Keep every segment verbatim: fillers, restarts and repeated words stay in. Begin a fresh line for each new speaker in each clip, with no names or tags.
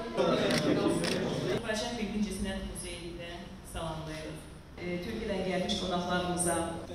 Azərbaycan Xalq İncəsənət Muzeyi ilə salamlayırıq. E, Türkiyədən gəlmiş qonaqlarımıza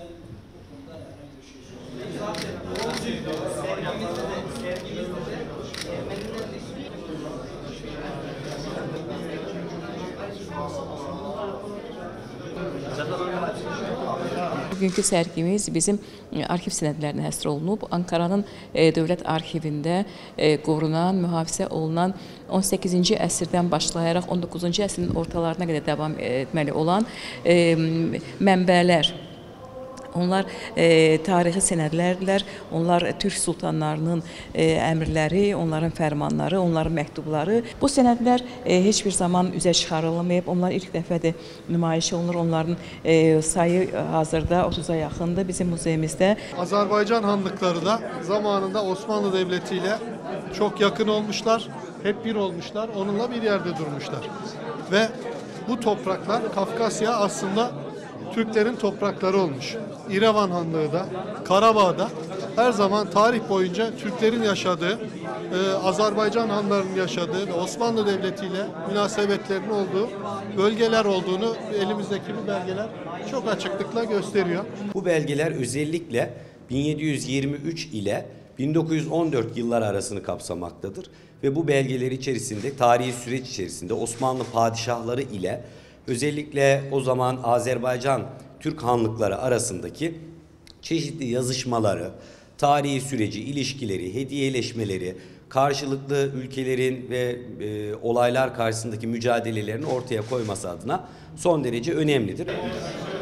Bugünkü sərgimiz bizim arxiv sənədlərinə həsr olunub. Ankaranın e, Dövlət Arxivində e, qorunan, mühafizə olunan on səkkizinci əsrdən başlayaraq on doqquzuncu əsrin ortalarına qədər davam etməli olan e, mənbələr. Onlar e, tarixi sənədlərdirlər, onlar Türk sultanlarının e, əmrləri, onların fərmanları, onların məktubları. Bu sənədlər e, heç bir zaman üzə çıxarılmayıb, onlar ilk dəfədir nümayiş olunur, onların e, sayı hazırda otuza yaxındır bizim muzeyimizdə.
Azərbaycan xanlıqları da zamanında Osmanlı Devleti ile çok yakın olmuşlar, hep bir olmuşlar, onunla bir yerde durmuşlar. Ve bu topraklar Kafkasya aslında Türklerin toprakları olmuş. İrevan Hanlığı da, Karabağ'da her zaman tarih boyunca Türklerin yaşadığı, e, Azerbaycan Hanlarının yaşadığı ve Osmanlı Devleti ile münasebetlerinin olduğu bölgeler olduğunu elimizdeki bu belgeler çok açıklıkla gösteriyor.
Bu belgeler özellikle bin yedi yüz yirmi üç ile bin dokuz yüz on dört yıllar arasını kapsamaktadır ve bu belgeler içerisinde tarihi süreç içerisinde Osmanlı padişahları ile özellikle o zaman Azerbaycan Türk hanlıkları arasındaki çeşitli yazışmaları, tarihi süreci, ilişkileri, hediyeleşmeleri, karşılıklı ülkelerin ve e, olaylar karşısındaki mücadelelerini ortaya koyması adına son derece önemlidir.